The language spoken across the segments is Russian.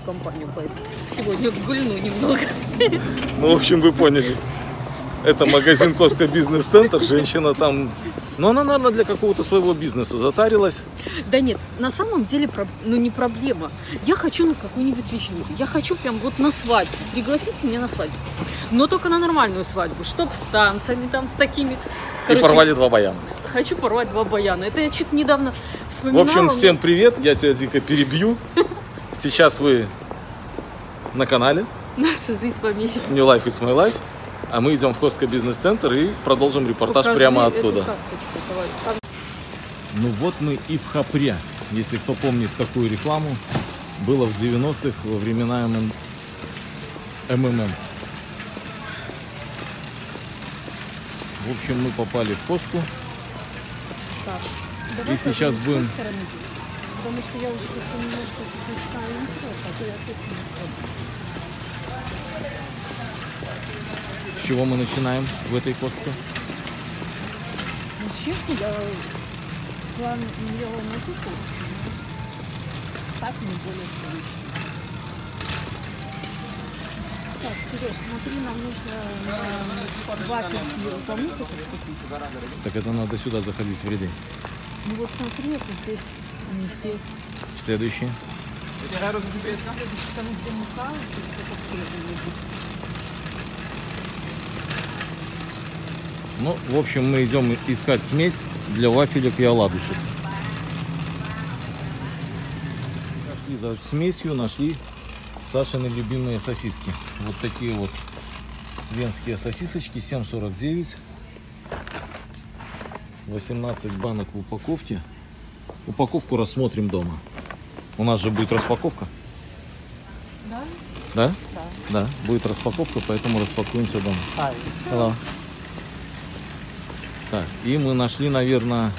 компанию пойду. Сегодня гульну немного. Ну, в общем, вы поняли. Это магазин Костка Бизнес-центр. Женщина там... Ну, она, наверное, для какого-то своего бизнеса затарилась. Да нет, на самом деле, ну не проблема. Я хочу на какую-нибудь вечеринку. Я хочу прям вот на свадьбу. Пригласите меня на свадьбу. Но только на нормальную свадьбу. Чтоб с танцами там, с такими. Короче, и порвали 2 баяна. Хочу порвать 2 баяна. Это я чуть недавно вспоминала. В общем, всем привет. Я тебя дико перебью. Сейчас вы на канале. Наша жизнь в Америке. New Life is my life. А мы идем в Костка Бизнес-центр и продолжим репортаж. Покажи прямо оттуда. Ну вот мы и в Хопре. Если кто помнит такую рекламу, было в 90-х во времена МММ. В общем, мы попали в Костку. Так, и сейчас будем... Потому что я уже немножко С чего мы начинаем в этой Костке? Ну, честно, я план делала на кухню. Так не более привычно. Так, Сереж, смотри, нам нужно вафельки замутить. Так это надо сюда заходить в ряды. Ну вот смотри, это здесь, а не здесь. Следующий. Там где мука, Ну, в общем, мы идем искать смесь для вафелек и оладушек. Пошли за смесью, нашли Сашины любимые сосиски. Вот такие вот венские сосисочки, 7,49. 18 банок в упаковке. Упаковку рассмотрим дома. У нас же будет распаковка. Да? Да? Да. Да, будет распаковка, поэтому распакуемся дома. Hello. Так, и мы нашли, наверное...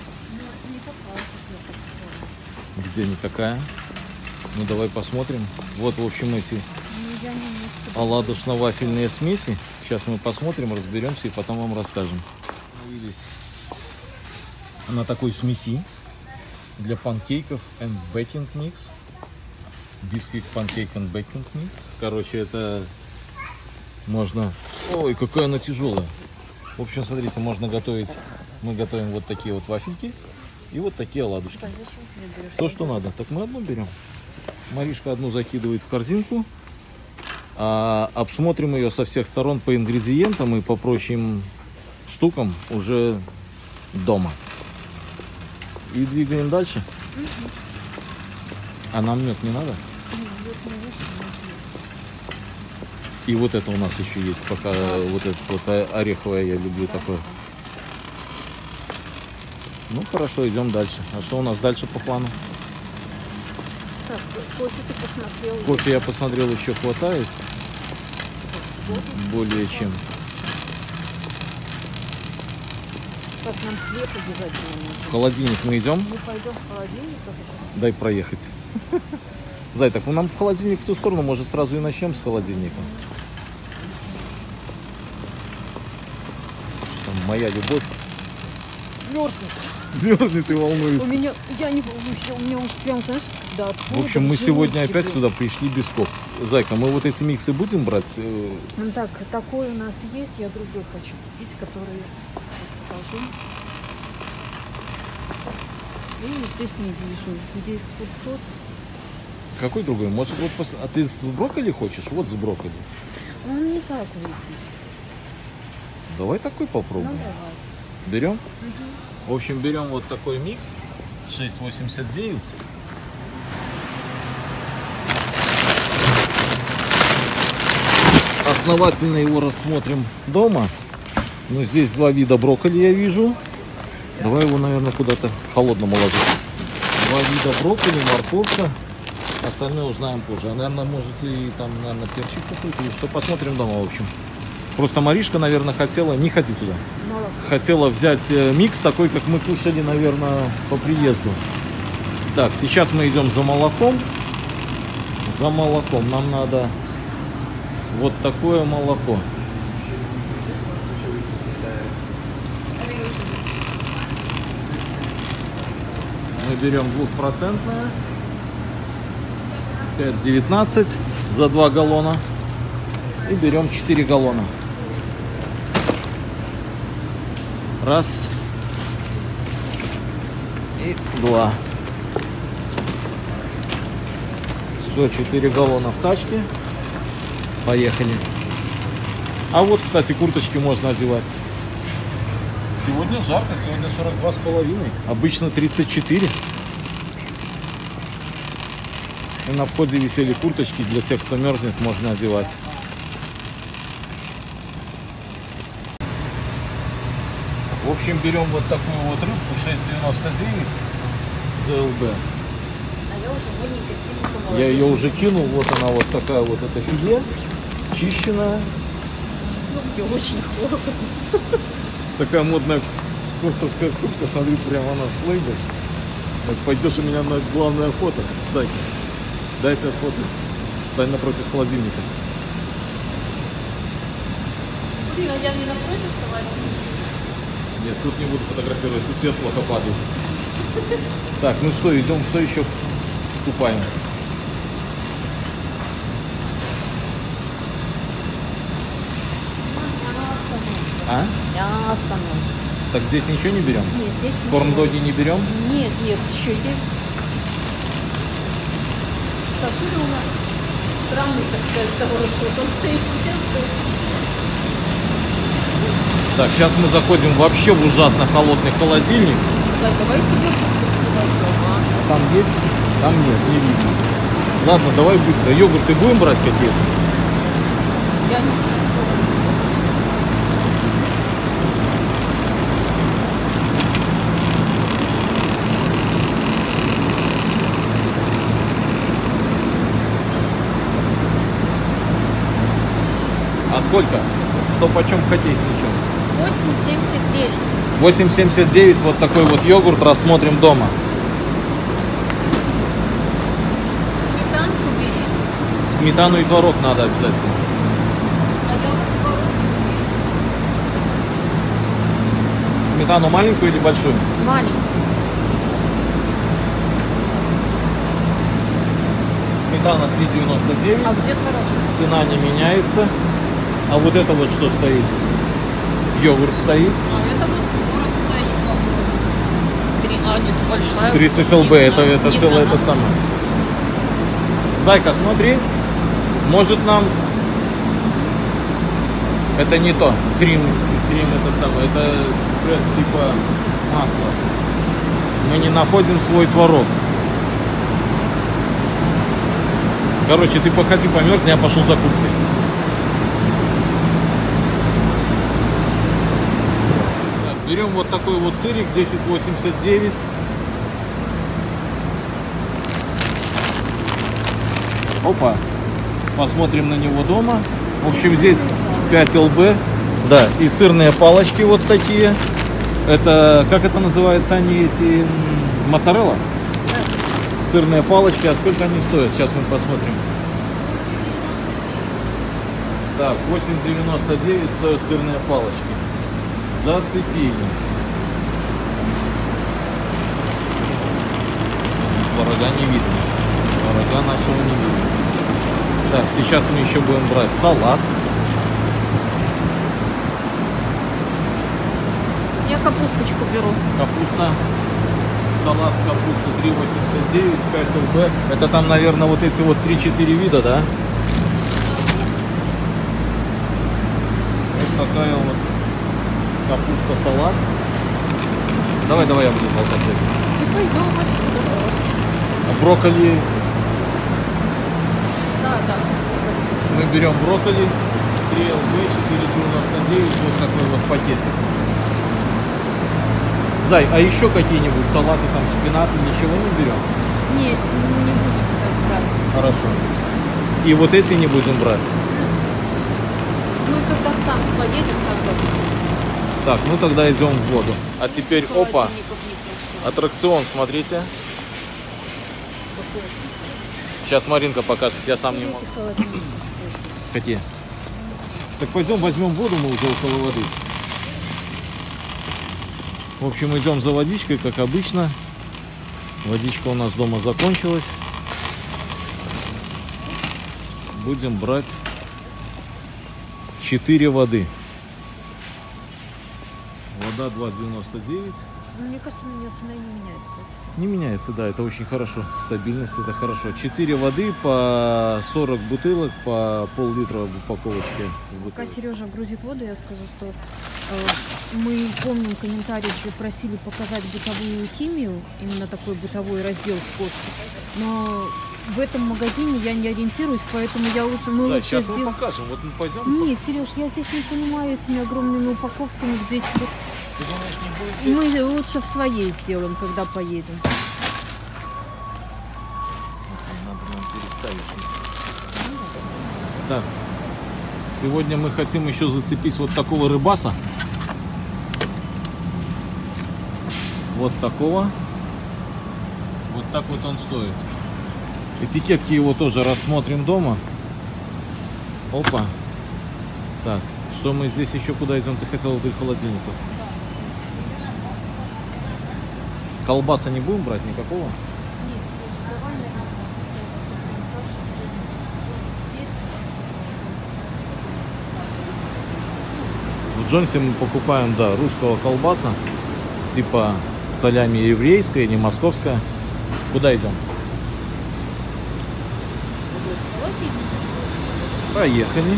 Где никакая? Ну, давай посмотрим. Вот, в общем, эти оладушно-вафельные смеси. Сейчас мы посмотрим, разберемся и потом вам расскажем. Остановились на такой смеси для панкейков and baking mix. Бисквит панкейк and baking mix. Короче, это можно... Ой, какая она тяжелая. В общем, смотрите, можно готовить. Мы готовим вот такие вот вафельки и вот такие оладушки. То, что надо. Так мы одну берем. Маришка одну закидывает в корзинку. А обсмотрим ее со всех сторон по ингредиентам и по прочим штукам уже дома. И двигаем дальше. А нам мед не надо? И вот это у нас еще есть, пока вот это вот ореховое, я люблю такое. Ну хорошо, идем дальше. А что у нас дальше по плану? Так, кофе ты посмотрел? Кофе я посмотрел, еще хватает. Более чем. Так, нам хлеб обязательно нужен. В холодильник мы идем? Мы пойдем в холодильник. Дай проехать. Зай, так нам в холодильник в ту сторону, может сразу и начнем с холодильника. Там моя любовь. Мерзнет. Мерзнет и волнуется. У меня, я не волнуюсь, у меня уж прям, знаешь, да. В общем, мы сегодня опять сюда пришли без кофе. Зайка, мы вот эти миксы будем брать? Ну так, такой у нас есть, я другой хочу купить, который покажу. И здесь не вижу. Есть вот тот. Какой другой? Может, вот а ты с брокколи хочешь? Вот с брокколи. Он не так выглядит. Давай такой попробуем. Ну, давай. Берем? Угу. В общем, берем вот такой микс. 6,89. Основательно его рассмотрим дома. Ну, здесь 2 вида брокколи я вижу. Давай его, наверное, куда-то холодному ложить. 2 вида брокколи, морковка. Остальное узнаем позже. А, наверное, может ли там, наверное, перчик какой-то или что. Посмотрим дома, в общем. Просто Маришка, наверное, хотела... Не ходи туда. Хотела взять микс такой, как мы кушали, наверное, по приезду. Так, сейчас мы идем за молоком. За молоком нам надо вот такое молоко. Мы берем 2%. 5,19 за 2 галлона. И берем 4 галлона. Раз. И 2. Все, 4 галлона в тачке. Поехали. А вот, кстати, курточки можно одевать. Сегодня жарко, сегодня 42,5. Обычно 34. И на входе висели курточки, для тех, кто мерзнет, можно одевать. В общем, берем вот такую вот рыбку 6,99 ЗЛБ. А я уже модненько стильненько. Я ее уже кинул, вот она вот такая вот, это филе, чищенная. Ну, где очень холодно. Такая модная куртовская куртка, смотри, прямо она с лейбой. Вот пойдешь у меня на главное фото, Зайка. Дай тебя сфотаю. Стань напротив холодильника. Блин, а я не напротив холодильника. Нет, тут не буду фотографировать, тут свет плохо падает. Так, ну что, идем, что еще скупаем? А? Мясо нужно. Так здесь ничего не берем? Нет, здесь ничего. Корн-доги не берем? Нет, еще есть. Сашура у нас странный, так сказать, товар, что он стоит здесь. Так, сейчас мы заходим вообще в ужасно холодный холодильник. Так, давайте а? Там есть? Там нет, не видно. Ладно, давай быстро. Йогурты будем брать какие-то? Я не знаю. А сколько? Что почем хотей с мячом? 8,79. 8,79 вот такой вот йогурт рассмотрим дома. Сметанку бери. Сметану и творог надо обязательно. А я вот творог не беру. Сметану маленькую или большую? Маленький. Сметана 3,99. А где творожок? Цена не меняется. А вот это вот что стоит? Йогурт стоит. А это вот 40 стоит. А, нет, большая. 30 ЛБ, это целое это самое. Зайка, смотри. Может нам... Это не то. Крем это самое. Это спред типа масла. Мы не находим свой творог. Короче, ты походи, померзни, я пошел за курткой. Так, берем вот такой вот сырик 10,89. Опа. Посмотрим на него дома. В общем, здесь 5 ЛБ. Да, и сырные палочки вот такие. Это, как это называется, они эти, моцарелла? Сырные палочки, а сколько они стоят? Сейчас мы посмотрим. Так, 8,99 стоят сырные палочки. Зацепили. Творога не видно. Творога нашего не видно. Так, сейчас мы еще будем брать салат. Я капусточку беру. Капуста. Салат с капустой 3,89, 5 ЛБ. Это там, наверное, вот эти вот 3-4 вида, да? Вот такая вот капуста-салат. Давай я буду болтать. И пойдем отсюда. А брокколи. Да. Мы берем брокколи 3 ЛБ, 4,99, вот такой вот пакетик. Зай, а еще какие-нибудь салаты, там шпинат, ничего не берем? Нет, не будем сейчас брать. Хорошо. И вот эти не будем брать. Мы когда в танк поедем, тогда. Так, ну тогда идем в воду. А теперь, опа, Холодильников не прошло. аттракцион, смотрите. Сейчас Маринка покажет, я сам не могу. Эти холодильники. Какие? Так пойдем возьмем воду, мы уже около воды. В общем, идем за водичкой, как обычно. Водичка у нас дома закончилась. будем брать 4 воды. Вода 2,99. Ну, мне кажется, цена не меняется. Не меняется, да, это очень хорошо. Стабильность, это хорошо. 4 воды по 40 бутылок, по пол-литра в упаковочке. Пока Сережа грузит воду, я скажу, что мы помним комментарии, где просили показать бытовую химию, именно такой бытовой раздел в Костке. Но в этом магазине я не ориентируюсь, поэтому мы лучше сейчас мы покажем. Вот мы пойдем. Не, Сереж, я здесь не понимаю этими огромными упаковками, где чего. Ты думаешь, не будет здесь? Мы лучше в своей сделаем, когда поедем. Надо нам переставить здесь. Так, сегодня мы хотим еще зацепить вот такого рыбаса. Вот такого. Вот так вот он стоит. Этикетки его тоже рассмотрим дома. Опа. Так, что мы здесь еще куда идем? Ты хотел вдоль холодильника. Колбаса не будем брать никакого? В Джонсе мы покупаем, да, русского колбаса. Типа салями еврейская, не московская. Куда идем? Поехали.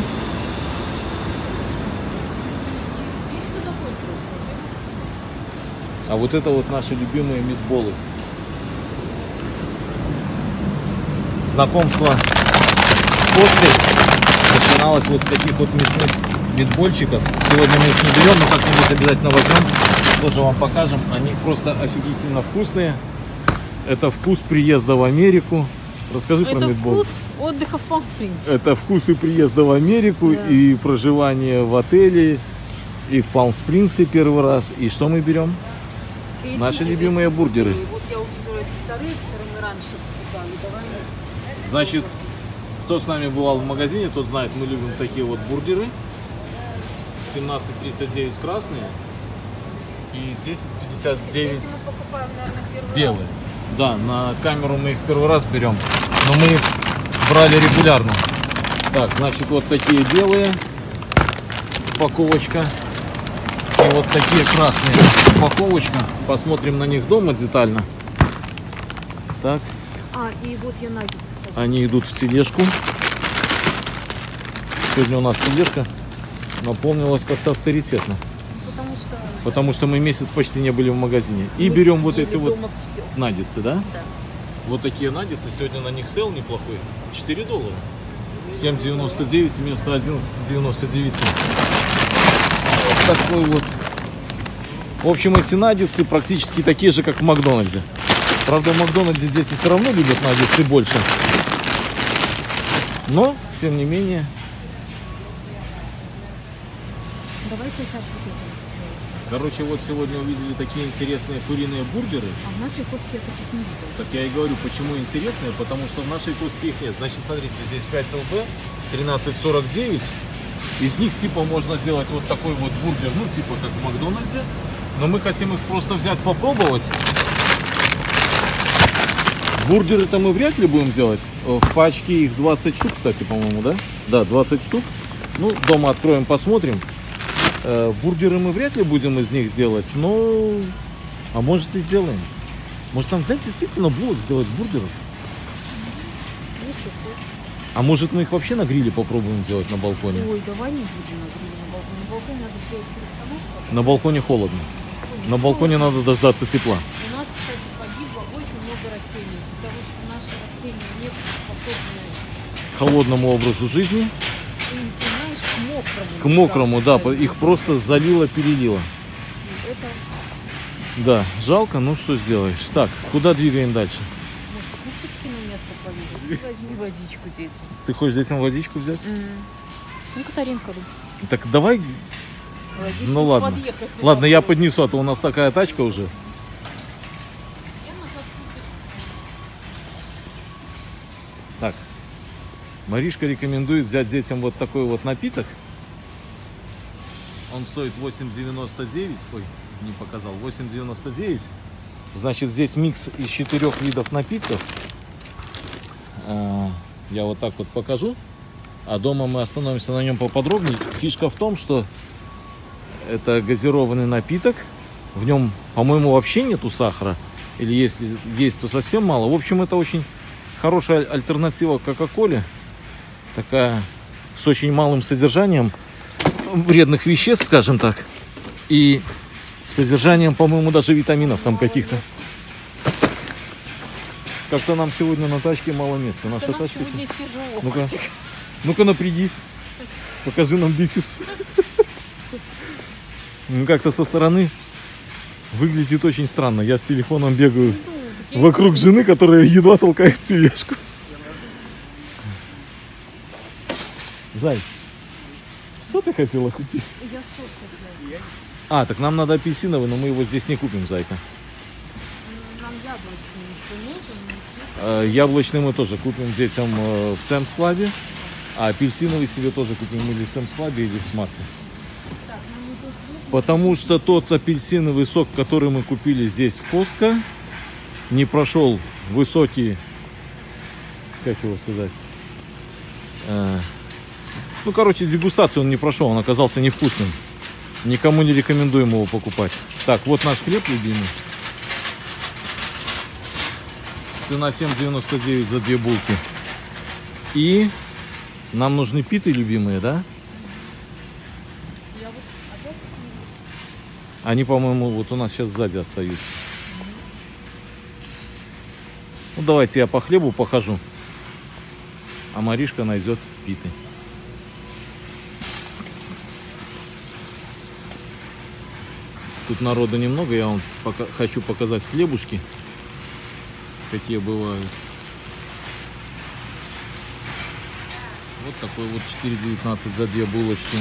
А вот это вот наши любимые митболы. Знакомство с Костой начиналось вот с таких вот мясных митбольчиков. Сегодня мы их не берем, но как-нибудь обязательно возьмем. Тоже вам покажем. Они просто офигительно вкусные. Это вкус приезда в Америку. Расскажи про митбол. Это вкус отдыха в Палм-Спрингс. Это вкус и приезда в Америку, да, и проживание в отеле, и в Палм-Спрингсе первый раз. И что мы берем? Наши любимые бургеры. Вот я увидела эти вторые, которые мы раньше покупали. Давай. Значит, кто с нами бывал в магазине, тот знает, мы любим такие вот бургеры. 17,39 красные и 10,59 белые. Да, на камеру мы их первый раз берем, но мы их брали регулярно. Так, значит, вот такие белые, упаковочка. И вот такие красные, упаковочка. Посмотрим на них дома детально. Так. И вот я наггетсы. Они идут в тележку. Сегодня у нас тележка наполнилась как-то авторитетно. Потому что мы месяц почти не были в магазине. И берем вот эти вот наггетсы, да? Да. Вот такие наггетсы. Сегодня на них сейл неплохой. $4. 7,99 вместо 11,99. Вот такой вот. В общем, эти наггетсы практически такие же, как в Макдональдсе. Правда, в Макдональдсе дети все равно любят наггетсы больше. Но, тем не менее. Давай сейчас вот это. Короче, вот сегодня увидели такие интересные куриные бургеры. А в нашей Костке я таких не видела. Так я и говорю, почему интересные, потому что в нашей Костке их нет. Значит, смотрите, здесь 5 ЛБ, 13,49. Из них типа можно делать вот такой вот бургер, ну типа как в Макдональдсе. Но мы хотим их просто взять, попробовать. Бургеры-то мы вряд ли будем делать. В пачке их 20 штук, кстати, по-моему, да? Да, 20 штук. Ну, дома откроем, посмотрим. Бургеры мы вряд ли будем из них делать, но... А может и сделаем. Может там взять действительно блок, сделать бургеров? А может мы их вообще на гриле попробуем делать на балконе? Ой, давай не будем на гриле, на балконе. На балконе надо сделать перестановку. На балконе холодно. На балконе надо дождаться тепла. У нас, кстати, погибло очень много растений, из-за того, что наши растения не способны к холодному образу жизни. К мокрому, да, их просто залило, перелило. Это... Да, жалко, ну что сделаешь. Так, куда двигаем дальше? Может, курточки на место повезут? Возьми водичку детям. Ты хочешь детям водичку взять? Ну, Катаринка. Так давай. Ну ладно. Ладно, я поднесу, а то у нас такая тачка уже. Так. Маришка рекомендует взять детям вот такой вот напиток. Он стоит 8,99. Ой, не показал. 8,99. Значит, здесь микс из 4 видов напитков. Я вот так вот покажу. А дома мы остановимся на нем поподробнее. Фишка в том, что это газированный напиток. В нем, по-моему, вообще нету сахара. Или если есть, то совсем мало. В общем, это очень хорошая альтернатива Кока-Коле. Такая с очень малым содержанием вредных веществ, скажем так. И с содержанием, по-моему, даже витаминов там каких-то. Как-то нам сегодня на тачке мало места. Наша нам тачка... сегодня тяжело. Ну-ка, ну-ка напрягись. Покажи нам бицепс. Ну, как-то со стороны выглядит очень странно. Я с телефоном бегаю вокруг жены, которая едва толкает тележку. Зай, что ты хотела купить? Я сок хотела. А, так нам надо апельсиновый, но мы его здесь не купим, зайка. Нам яблочный еще нужен. Яблочный мы тоже купим детям в Sam's Club, а апельсиновый себе тоже купим или в Sam's Club, или в Смарте. Потому что тот апельсиновый сок, который мы купили здесь в Costco, не прошел высокий, как его сказать, ну, короче, дегустацию он не прошел, он оказался невкусным. Никому не рекомендуем его покупать. Так, вот наш хлеб любимый. Цена 7,99 за 2 булки. И нам нужны питы любимые, да? Они, по-моему, вот у нас сейчас сзади остаются. Ну, давайте я по хлебу похожу. А Маришка найдет питы. Тут народа немного, я вам хочу показать хлебушки, какие бывают. Вот такой вот 4,19 за 2 булочки.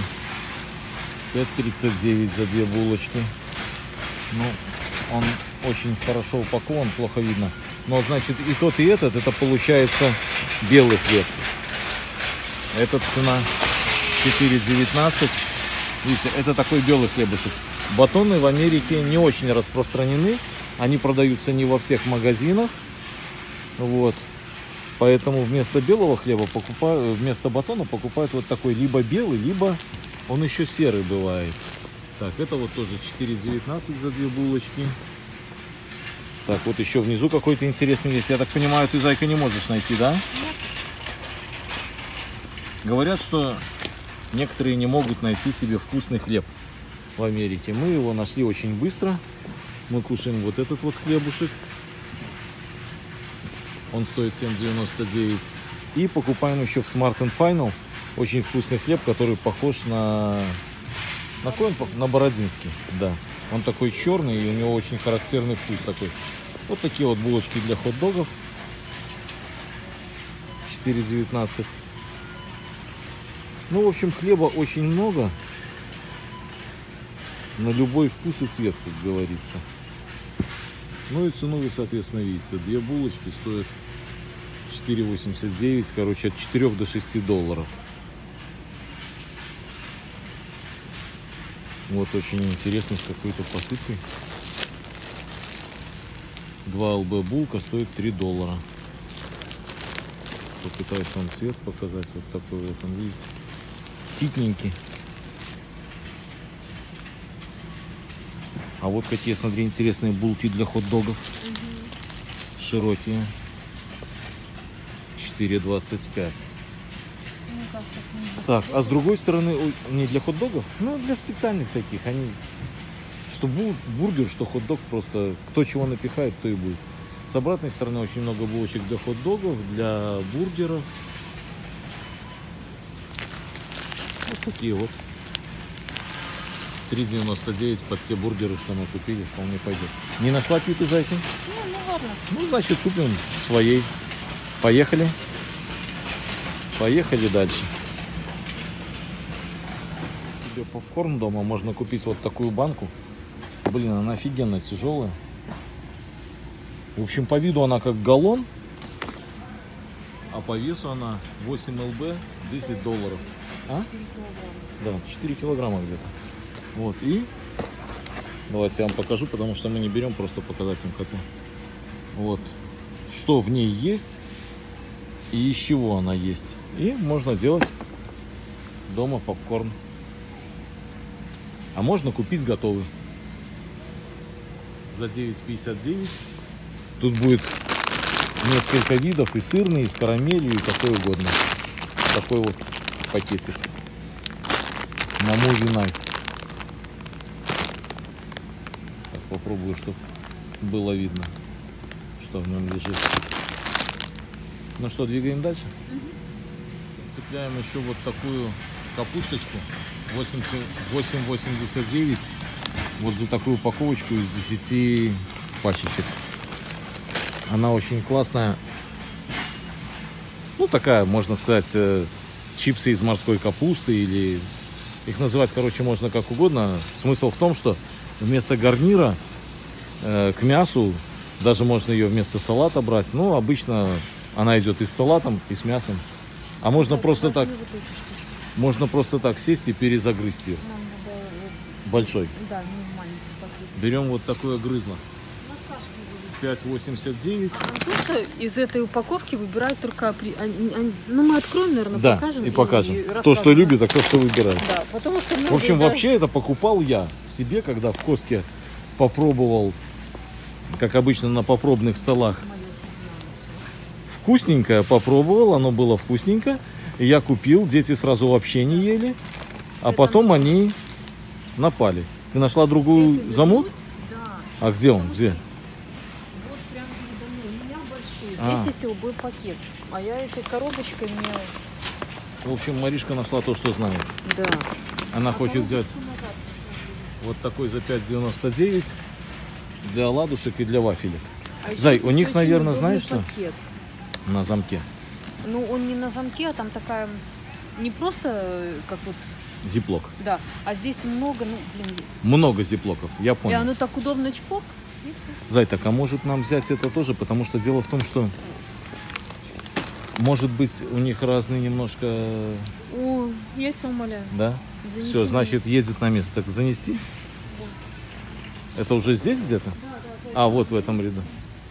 5,39 за 2 булочки. Ну, он очень хорошо упакован, плохо видно. Но, значит, и тот, и этот, это получается белый хлеб. Этот цена 4,19. Видите, это такой белый хлебушек. Батоны в Америке не очень распространены. Они продаются не во всех магазинах. Вот. Поэтому вместо белого хлеба вместо батона покупают вот такой либо белый, либо он еще серый бывает. Так, это вот тоже 4,19 за 2 булочки. Так, вот еще внизу какой-то интересный есть. Я так понимаю, ты, зайка, не можешь найти, да? Нет. Говорят, что некоторые не могут найти себе вкусный хлеб в Америке. Мы его нашли очень быстро. Мы кушаем вот этот вот хлебушек. Он стоит 7,99. И покупаем еще в Smart & Final очень вкусный хлеб, который похож на кой он? На бородинский. Да. Он такой черный, и у него очень характерный вкус такой. Вот такие вот булочки для хот-догов. 4,19. Ну, в общем, хлеба очень много. На любой вкус и цвет, как говорится. Ну и цену вы, соответственно, видите. 2 булочки стоят 4,89. Короче, от 4 до 6 долларов. Вот очень интересно, с какой-то посыпкой. 2 ЛБ булка стоит 3 доллара. Попытаюсь вам цвет показать. Вот такой вот он, видите. Ситненький. А вот какие, смотри, интересные булки для хот-догов. Широкие. 4,25. Так, а с другой стороны, не для хот-догов, но для специальных таких. Они, что бургер, что хот-дог, просто кто чего напихает, то и будет. С обратной стороны очень много булочек для хот-догов, для бургеров. Вот такие вот. 3,99 под те бургеры, что мы купили, вполне пойдет. Не нашла питу, зайки? Ну ладно. Ну, значит, купим своей. Поехали. Поехали дальше. Себе попкорн дома можно купить вот такую банку. Блин, она офигенно тяжелая. В общем, по виду она как галлон, а по весу она 8 ЛБ, 10 долларов. А? 4 килограмма. Да, 4 килограмма где-то. Вот, и давайте я вам покажу, потому что мы не берем, просто показать им хотим. Вот, что в ней есть и из чего она есть. И можно делать дома попкорн. А можно купить готовый. За 9,59. Тут будет несколько видов, и сырный, и с карамелью, и какой угодно. Такой вот пакетик. На Movie Night. Так, попробую, чтобы было видно, что в нем лежит. Ну что, двигаем дальше? Цепляем еще вот такую капусточку 8,89 вот за такую упаковочку из 10 пачечек. Она очень классная. Ну, такая, можно сказать, чипсы из морской капусты, или их называть, короче, можно как угодно. Смысл в том, что вместо гарнира к мясу, даже можно ее вместо салата брать. Ну, обычно она идет и с салатом, и с мясом. А можно просто так, сесть и перезагрызть ее. Большой. Да, не маленький пакет. Берем вот такое грызло. 5,89. Лучше из этой упаковки выбирать только... Ну, мы откроем, наверное, Да, покажем. и покажем. И То, что любит, а кто что выбирает. Да, потому что... В общем, вообще это покупал я себе, когда в Костке попробовал, как обычно на попробных столах. Вкусненькое попробовал, оно было вкусненько. Я купил, дети сразу вообще не ели, а потом они напали. Ты нашла другую замок? Да. А где он? Где? Вот прям передо мной. У меня большой. А. 10 убыл пакет. А я этой коробочкой мне... В общем, Маришка нашла то, что знает. Да. Она хочет взять вот такой за 5,99 для оладушек и для вафелек. А еще Зай, здесь у них, очень наверное, удобный знаешь что? пакет. На замке. Ну, он не на замке, а там такая... Не просто как вот... Зиплок. Да. А здесь много, ну, блин... Много зиплоков, я И понял. оно так удобно чпок, и все. Зай, так а может нам взять это тоже? Потому что дело в том, что может быть у них разные немножко... О, я тебя умоляю. Да? Занеси Все, мне. значит, едет на место. Так занести? Вот. Это уже здесь где-то? Да. А, вот в этом ряду.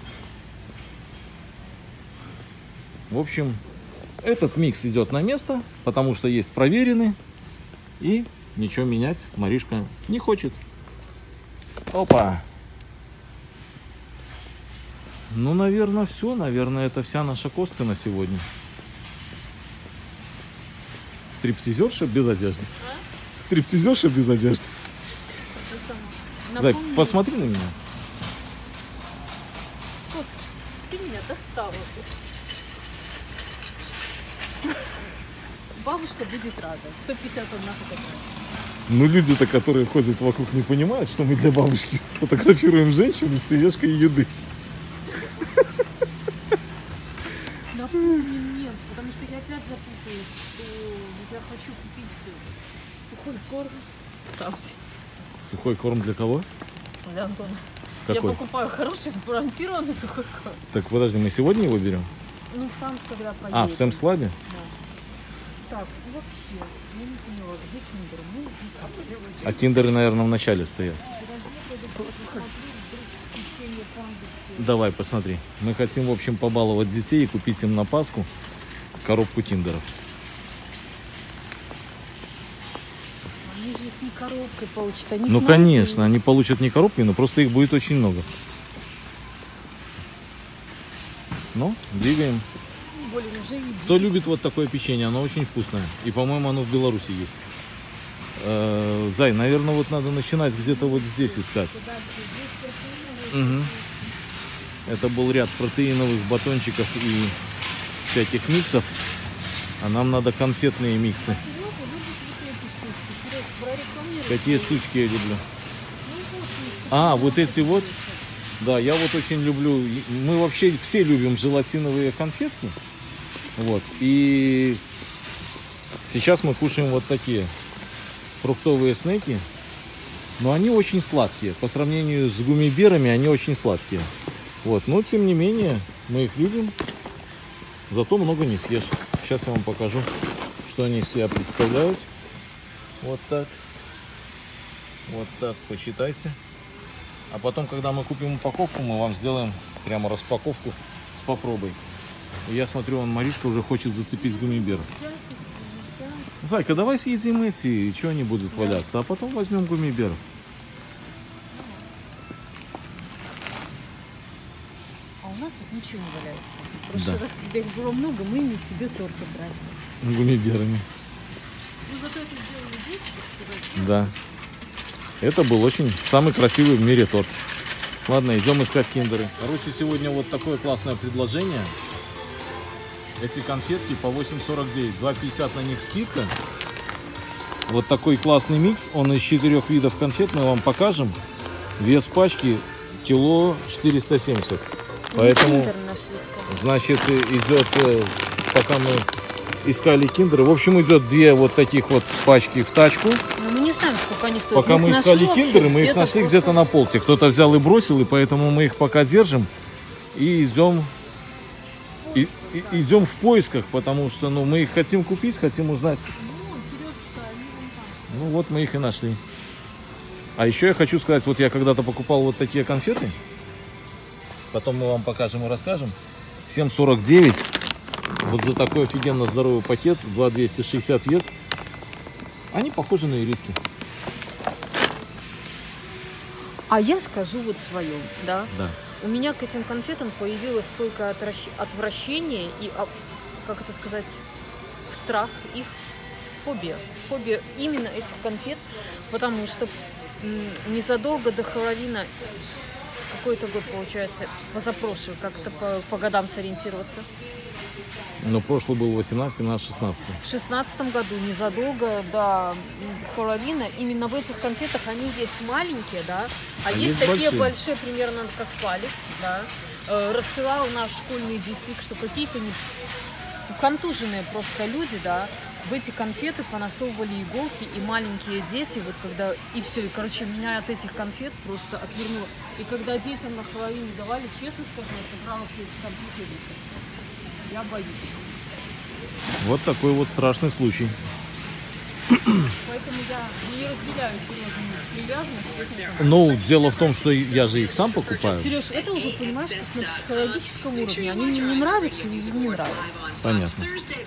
В общем, этот микс идет на место, потому что есть проверенный. И ничего менять Маришка не хочет. Опа! Ну, наверное, все. Наверное, это вся наша Костка на сегодня. Стриптизерша без одежды. Стриптизерша без одежды. Зай, Напомню, посмотри на меня. вот, ты меня достала. Бабушка будет рада. 151 фотография. Ну, люди-то, которые ходят вокруг, не понимают, что мы для бабушки фотографируем женщину с тележкой еды. Напомни мне, потому что я опять запутаюсь, что я хочу купить сухой корм. Сауси. Сухой корм для кого? Для Антона. Какой? Я покупаю хороший, сбалансированный сухой корм. Так, подожди, мы сегодня его берем? Ну, в Самс, когда поедем. А, в Сэмс Клабе? Да. Так, вообще, я не поняла, где киндер? Ну, А киндеры, наверное, в начале стоят. Давай, посмотри. Мы хотим, в общем, побаловать детей и купить им на Пасху коробку киндеров. Они же их не коробкой получат, они Ну, конечно, они получат не коробкой, но просто их будет очень много. Ну, двигаем. Тем более уже и Кто любит вот такое печенье, оно очень вкусное. И, по-моему, оно в Беларуси есть. Зай, наверное, вот надо начинать где-то вот здесь искать. Угу. Это был ряд протеиновых батончиков и всяких миксов. А нам надо конфетные миксы. Какие штучки я люблю? А, вот эти вот. Да, я вот очень люблю. Мы вообще все любим желатиновые конфетки. Вот. И сейчас мы кушаем вот такие фруктовые снеки. Но они очень сладкие. По сравнению с гуммиберами они очень сладкие. Вот. Но тем не менее мы их любим. Зато много не съешь. Сейчас я вам покажу, что они из себя представляют. Вот так. Вот так, посчитайте. А потом, когда мы купим упаковку, мы вам сделаем прямо распаковку с попробой. И я смотрю, Маришка уже хочет зацепить гуммибер. Зайка, давай съедим эти, что они будут валяться, а потом возьмем гуммиберов. А у нас вот ничего не валяется. В прошлый раз, когда их было много, мы ими себе торт убрали. Гуммиберами. Ну зато это сделали здесь, так сказать. Да. Это был очень самый красивый в мире торт. Ладно, идем искать киндеры. Короче, сегодня вот такое классное предложение. Эти конфетки по 8,49. 2,50 на них скидка. Вот такой классный микс. Он из 4 видов конфет. Мы вам покажем. Вес пачки кило 470. Поэтому, значит, идет, пока мы искали киндеры. В общем, идет 2 вот таких вот пачки в тачку. Но мы не знаем, сколько они стоят. Пока мы искали киндеры, мы их нашли где-то на полке. Кто-то взял и бросил, и поэтому мы их пока держим. И идем, идем в поисках, потому что мы их хотим купить, хотим узнать. Ну вот мы их и нашли. А еще я хочу сказать, вот я когда-то покупал вот такие конфеты. Потом мы вам покажем и расскажем. 7,49. Вот за такой офигенно здоровый пакет. 2,260 вес. Они похожи на ириски. А я скажу вот свое, да? Да. У меня к этим конфетам появилось столько отвращения и, как это сказать, страх их, фобия. Фобия именно этих конфет, потому что незадолго до Хэллоуина, какой-то год получается, позапрошлый, как-то по годам сориентироваться. Но прошлый был 18, 17, 16. В 16 году, незадолго до Хэллоуина, именно в этих конфетах они есть маленькие, да, а есть такие большие, примерно как палец, да. Рассылал наш школьный дистрикт, что какие-то контуженные просто люди, да, в эти конфеты понасовывали иголки, и маленькие дети, вот когда, и все, и, короче, меня от этих конфет просто отвернуло. И когда детям на Хэллоуине давали, честно сказать, я собрала все эти конфеты. Я боюсь. Вот такой вот страшный случай. Поэтому я не разделяю серьезную привязанность к этим конфетам. Ну, дело в том, что я же их сам покупаю. Сереж, это уже, понимаешь, как на психологическом уровне. Они мне не нравятся и им не нравятся. Понятно.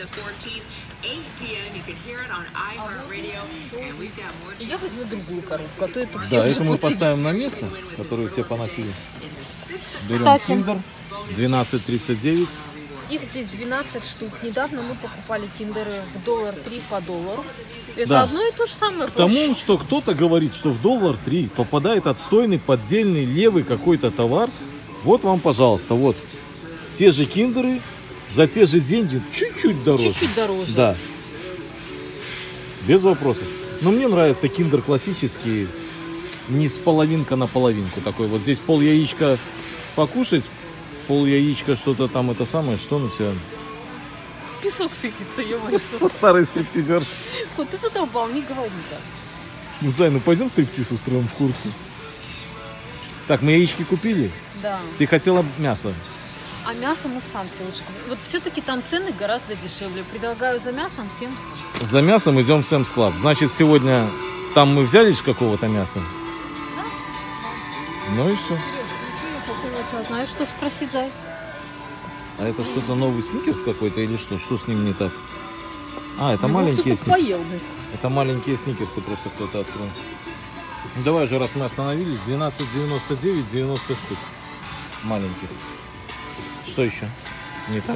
Я возьму другую коробку, а то это все. Да, это мы поставим на место, которое все поносили. Берем Кстати, киндер 12,39. Их здесь 12 штук. Недавно мы покупали киндеры в $1.03 по $1. Это Да. одно и то же самое. К тому, что кто-то говорит, что в $1.03 попадает отстойный, поддельный, левый какой-то товар. Вот вам, пожалуйста, вот те же киндеры за те же деньги, чуть-чуть дороже. Чуть-чуть дороже. Да. Без вопросов. Но мне нравится киндер классический, не с половинка на половинку. Такой вот здесь пол яичка покушать, пол яичка что-то там это самое, что на тебя. Песок сыпется, ё-моё. Со старый стриптизер. Вот ты задолбал, не говори так. Ну, Зай, ну пойдем стриптиз устроим в куртке. Так, мы яички купили? Да. Ты хотела мясо? А мясо мы сам все лучше. Вот все-таки там цены гораздо дешевле. Предлагаю за мясом всем. За мясом идем в Sam's Club. Значит, сегодня там мы взяли какого-то мяса? Да. Ну и все. Я хотела тебя, знаешь, что спросить, Зай? А это что-то новый сникерс какой-то или что? Что с ним не так? А, это Ну, маленькие кто-то сникерсы. поел бы. Это маленькие сникерсы просто кто-то открыл. Ну, давай же, раз мы остановились, 12,99, 90 штук. Маленьких. Что еще? Не так?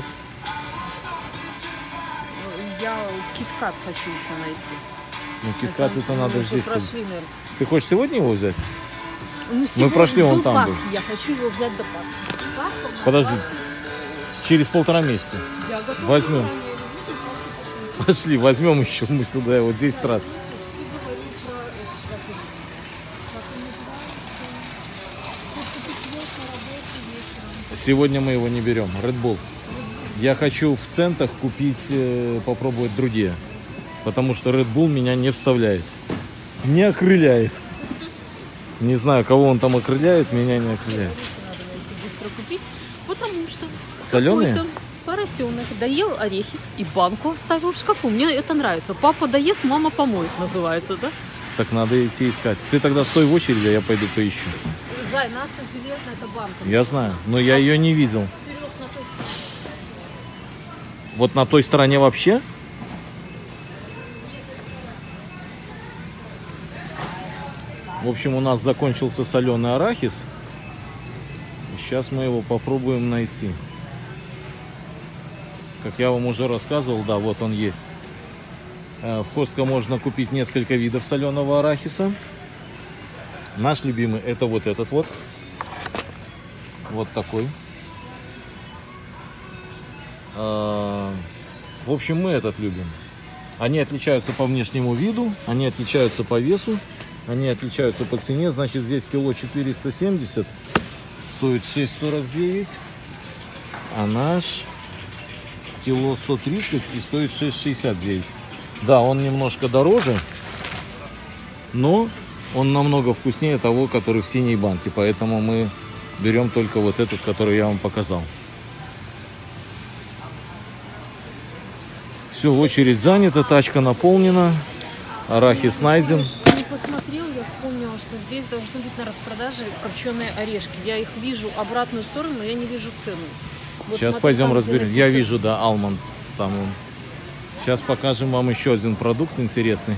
Я киткат хочу еще найти. Ну, киткат это надо мы уже здесь. прошли, наверное. Ты хочешь сегодня его взять? Ну, сегодня прошли, он до там был. Пасхи. Я хочу его взять до Пасхи. Пасха у нас Подожди. 20. Через 1,5 месяца. Я готова Возьмем. заранее. Пошли, возьмем еще мы сюда его 10 раз. Сегодня мы его не берем. Red Bull. Я хочу в центах купить, попробовать другие. Потому что Red Bull меня не вставляет. Не окрыляет. Не знаю, кого он там окрыляет, меня не окрыляет. Надо найти быстро купить, потому что Соленые? какой-то поросенок доел орехи и банку оставил в шкафу. Мне это нравится. Папа доест, мама помоет, называется, да? Так надо идти искать. Ты тогда стой в очереди, а я пойду поищу. Зай, наша железная это банка. Я знаю, но я ее не видел. Сереж, на той стороне. Вот на той стороне вообще? В общем, у нас закончился соленый арахис. Сейчас мы его попробуем найти. Как я вам уже рассказывал, да, вот он есть. В Costco можно купить несколько видов соленого арахиса. Наш любимый это вот этот вот. Вот такой. В общем, мы этот любим. Они отличаются по внешнему виду, они отличаются по весу, они отличаются по цене. Значит, здесь кило 470, стоит 6,49, а наш кило 130 и стоит 6,69. Да, он немножко дороже, но он намного вкуснее того, который в синей банке, поэтому мы берем только вот этот, который я вам показал. Все, очередь занята, тачка наполнена, арахис найден. Я не посмотрел, я вспомнила, что здесь должны быть на распродаже копченые орешки. Я их вижу обратную сторону, но я не вижу цену. Вот Сейчас смотри, пойдем там, где разберем. Я написано. вижу, да, алмонд там. Сейчас покажем вам еще один продукт интересный.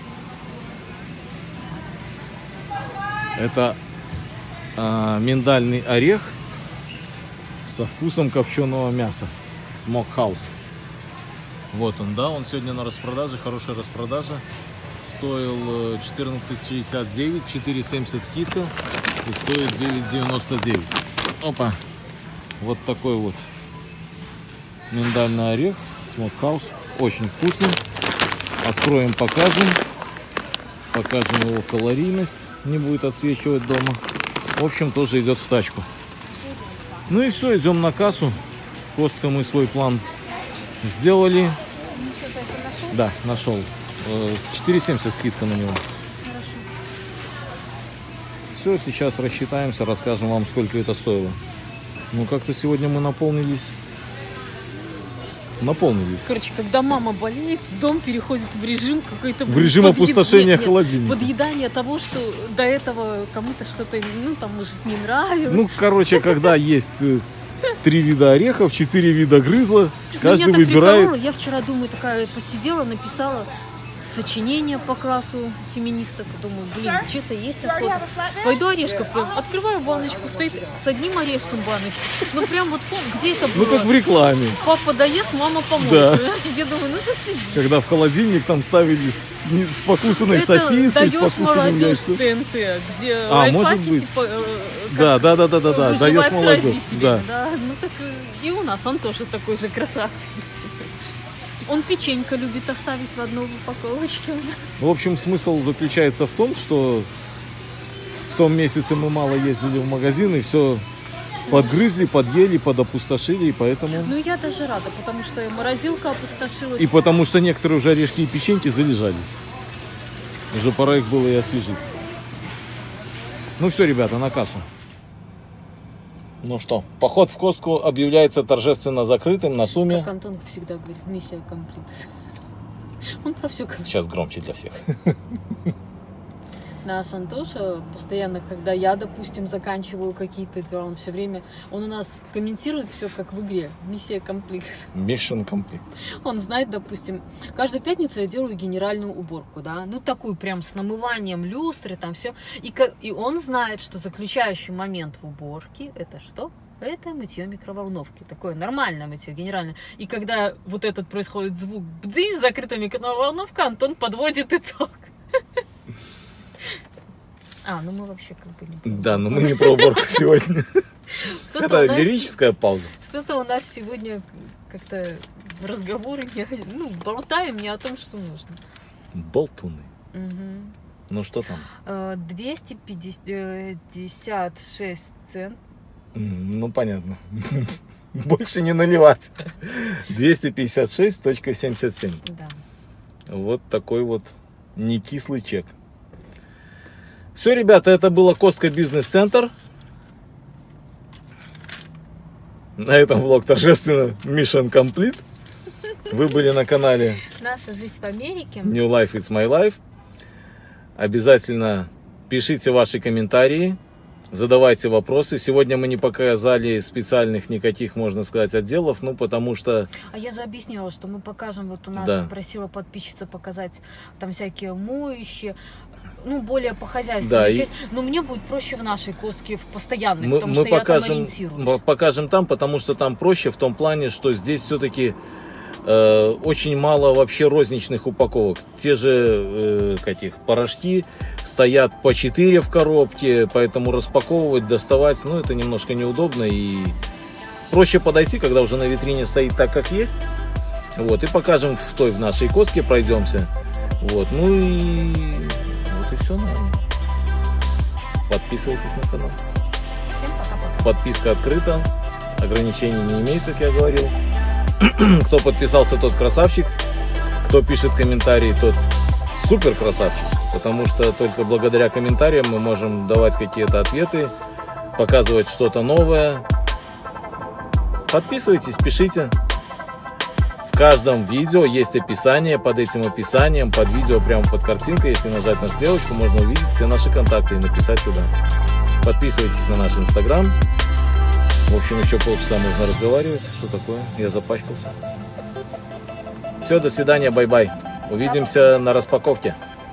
Это миндальный орех со вкусом копченого мяса. Smokehouse. Вот он, да, он сегодня на распродаже, хорошая распродажа. Стоил 14,69, 4,70 скидка и стоит 9,99. Опа, вот такой вот миндальный орех, Smokehouse, очень вкусный. Откроем, покажем. Покажем его калорийность, не будет отсвечивать дома. В общем, тоже идет в тачку. Ну и все, идем на кассу. Costco мы свой план сделали. Да, нашел. 4,70 скидка на него. Хорошо. Все, сейчас рассчитаемся, расскажем вам, сколько это стоило. Ну, как-то сегодня мы наполнились. Короче, когда мама болеет, дом переходит в режим какой-то... В режим опустошения холодильника. Подъедание того, что до этого кому-то что-то, ну, там, может, не нравилось. Ну, короче, когда есть 3 вида орехов, 4 вида грызла, каждый Меня так выбирает. прикололо, я вчера, думаю, такая посидела, написала сочинение по классу феминисток. Думаю, блин, что-то есть охота. Пойду орешков прям. Открываю баночку, стоит с одним орешком баночка. Ну прям вот где это Ну, было? как в рекламе. Папа доест, мама поможет. Да. Понимаешь? Я думаю, ну это же... Когда в холодильник там ставили с покусанной Это сосиской, с даешь покусанным молодежь с яйцом. ТНТ, где может лайфхаки, быть. типа, Да, даешь выживать с молодежь. родителями. Да. Да. Ну так и у нас он тоже такой же красавчик. Он печенька любит оставить в одной упаковочке у нас. В общем, смысл заключается в том, что в том месяце мы мало ездили в магазин и все подгрызли, подъели, подопустошили, и поэтому... Ну я даже рада, потому что и морозилка опустошилась. И потому что некоторые уже орешки и печеньки залежались. Уже пора их было и освежить. Ну все, ребята, на кассу. Ну что, поход в Costco объявляется торжественно закрытым на сумме. Как Антон всегда говорит, миссия комплит. Он про все говорит. Сейчас громче для всех. Наш Антоша постоянно, когда я, допустим, заканчиваю какие-то дела, он все время, он у нас комментирует все как в игре. Миссия комплит. Mission complete. Он знает, допустим, каждую пятницу я делаю генеральную уборку, да, ну такую прям с намыванием люстры, там все. И он знает, что заключающий момент в уборке это что? Это мытье микроволновки. Такое нормальное мытье, генеральное. И когда вот этот происходит звук бдзинь, закрытая микроволновка, Антон подводит итог. Ну мы вообще как бы не... Да, но мы не про уборку сегодня. Это лирическая пауза. Что-то у нас сегодня как-то разговоры, болтаем не о том, что нужно. Болтуны. Угу. Ну что там? 256 цент. Ну понятно. Больше не наливать. 256.77. Да. Вот такой вот некислый чек. Все, ребята, это было Costco бизнес-центр. На этом влог торжественно Mission Complete. Вы были на канале Наша жизнь в Америке. New Life It's My Life. Обязательно пишите ваши комментарии, задавайте вопросы. Сегодня мы не показали специальных никаких, можно сказать, отделов, потому что... А я же объяснила, что мы покажем, вот у нас Да. просила подписчица показать там всякие моющие. ну, более по хозяйству. Да, часть, но мне будет проще в нашей костке, в постоянной, мы потому что покажем, я там ориентируюсь. покажем там, потому что там проще в том плане, что здесь все-таки очень мало вообще розничных упаковок. Те же порошки стоят по 4 в коробке, поэтому распаковывать, доставать, ну, это немножко неудобно. И проще подойти, когда уже на витрине стоит так, как есть. Вот, и покажем в нашей костке, пройдемся. Вот, ну и вот и все, наверное. Подписывайтесь на канал. Всем пока-пока. Подписка открыта, ограничений не имеет, как я говорил. Кто подписался, тот красавчик. Кто пишет комментарии, тот супер красавчик. Потому что только благодаря комментариям мы можем давать какие-то ответы, показывать что-то новое. Подписывайтесь, пишите. В каждом видео есть описание. Под этим описанием, под видео, прямо под картинкой, если нажать на стрелочку, можно увидеть все наши контакты и написать туда. Подписывайтесь на наш инстаграм. В общем, еще полчаса можно разговаривать. Что такое? Я запачкался. Все, до свидания, бай-бай. Увидимся на распаковке.